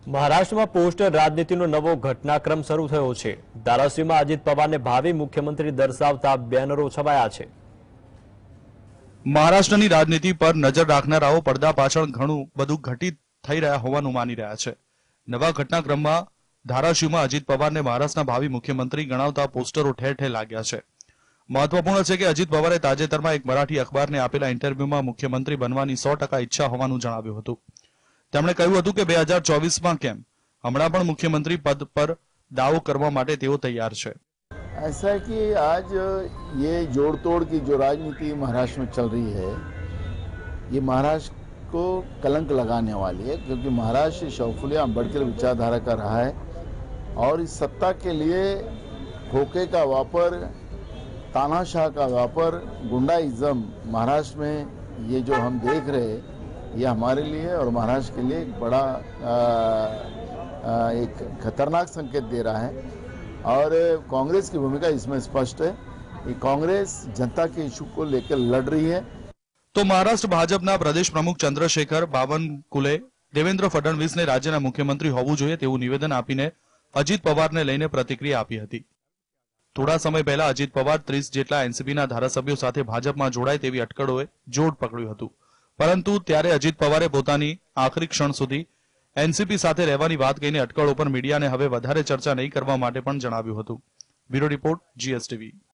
મહારાષ્ટ્રમાં પોસ્ટર રાજનીતિનો નવો ઘટનાક્રમ શરૂ થયો છે। ધારાસીમાં અજીત પવારને ભાવિ મુખ્યમંત્રી દર્શાવતા બેનરો છવાયા છે। મહારાષ્ટ્રની રાજનીતિ પર નજર રાખનારાઓ પડદા પાછળ ઘણું બધું ઘટિત થઈ રહ્યા હોવાનું માની રહ્યા છે। નવા ઘટનાક્રમમાં ધારાશીવમાં અજીત પવારને મહારાષ્ટ્રના ભાવિ મુખ્યમંત્રી ગણાવતા પોસ્ટરો ઠેર ઠેર લાગ્યા છે। મહત્વપૂર્ણ છે કે અજીત પવારે તાજેતરમાં એક મરાઠી અખબારને આપેલા ઇન્ટરવ્યુમાં મુખ્યમંત્રી બનવાની 100% ઈચ્છા હોવાનું જણાવ્યું હતું। તેમણે કહ્યું હતું કે 2024માં કેમ હમણાં પણ મુખ્યમંત્રી પદ પર દાવો કરવા માટે તેઓ તૈયાર છે। ऐसा है कि आज ये जोड़ तोड़ की जो राजनीति महाराष्ट्र में चल रही है, ये महाराष्ट्र को कलंक लगाने वाली है, क्योंकि महाराष्ट्र शौफुलिया अम्बेडकर विचारधारा का रहा है और इस सत्ता के लिए खोखे का वापर, तानाशाह का वापर, गुंडाइज्म महाराष्ट्र में ये जो हम देख रहे हैं, ये हमारे लिए और महाराष्ट्र के लिए एक बड़ा एक खतरनाक संकेत दे रहा है। और कांग्रेस की भूमिका इसमें स्पष्ट है कि कांग्रेस जनता के इशू को लेकर लड़ रही है। तो महाराष्ट्र भाजपना प्रदेश प्रमुख चंद्रशेखर बावनकुले देवेन्द्र फडणवीसने राज्यना मुख्यमंत्री होवुं जोईए तेवुं निवेदन आपीने अजीत पवारने लईने प्रतिक्रिया आपी हती। थोड़ा समय पहला अजीत पवार 30 जेटला एनसीपीना धारासभ्यो साथे भाजपमां जोડાય તેવી અટકળોએ જોર પકડ્યું હતું, પરંતુ ત્યારે અજીત પવારે પોતાની આખરી ક્ષણ સુધી એનસીપી સાથે રહેવાની વાત કહીને અટકળો પર મીડિયાને હવે વધારે ચર્ચા નહીં કરવા માટે પણ જણાવ્યું હતું। Bureau report, GSTV।